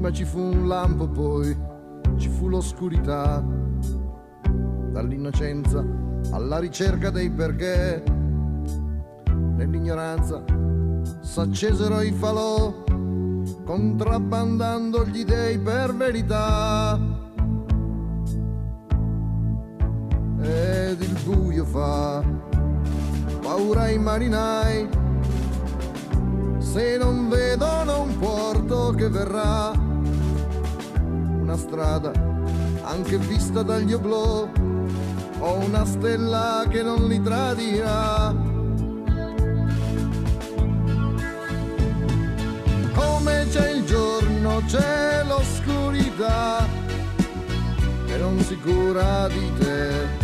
Prima ci fu un lampo, poi ci fu l'oscurità. Dall'innocenza alla ricerca dei perché, nell'ignoranza s'accesero i falò, contrabbandando gli dei per verità. Ed il buio fa paura ai marinai, se non vedono un porto che verrà, una strada anche vista dagli oblò, o una stella che non li tradirà. Come c'è il giorno c'è l'oscurità che non si cura di te.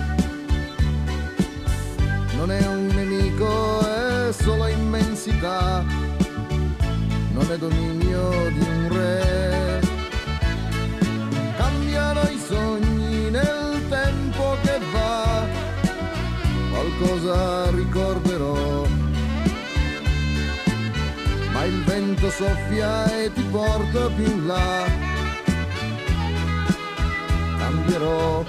Non è un nemico, è solo immensità, non è dominio di un re. Cambiano i sogni nel tempo che va, qualcosa ricorderò, ma il vento soffia e ti porta più in là. Cambierò.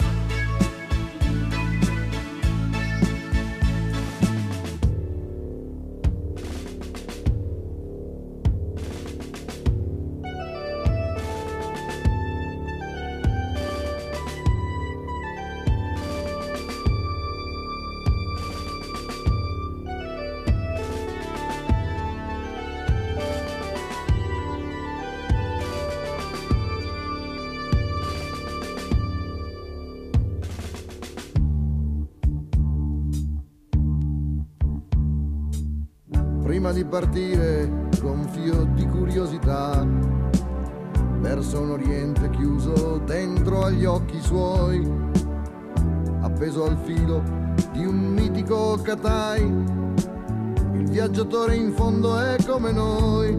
Prima di partire, gonfio di curiosità, verso un oriente chiuso dentro agli occhi suoi, appeso al filo di un mitico Katai, il viaggiatore in fondo è come noi,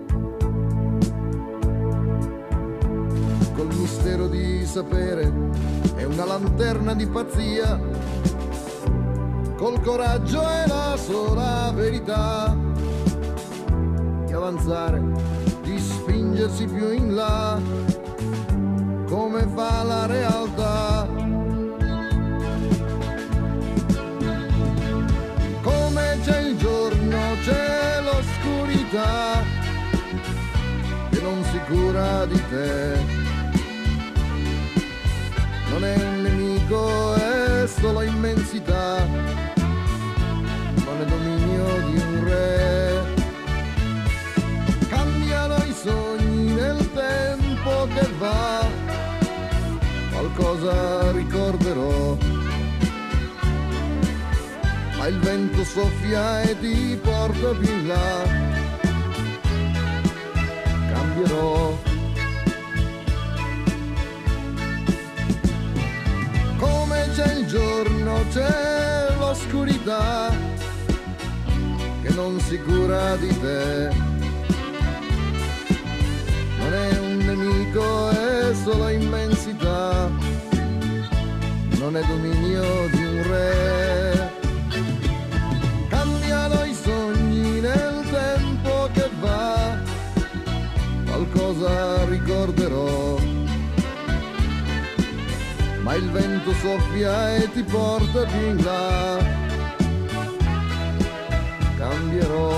col mistero di sapere è una lanterna di pazzia, col coraggio è la sola verità, di avanzare, di spingersi più in là, come fa la realtà. Come c'è il giorno c'è l'oscurità che non si cura di te. Non è un nemico, è solo immensità, non è dominio di un re. Cambiano i sogni nel tempo che va, qualcosa ricorderò, ma il vento soffia e ti porta più in là. Cambierò. Come c'è il giorno c'è l'oscurità che non si cura di te. Non è un nemico, è solo immensità, non è dominio di un re. Cambiano i sogni nel tempo che va, qualcosa ricorderò, ma il vento soffia e ti porta più in là. Cambierò.